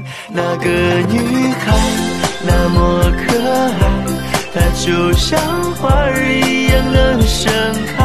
那个女孩那么可爱，她就像花儿一样的盛开。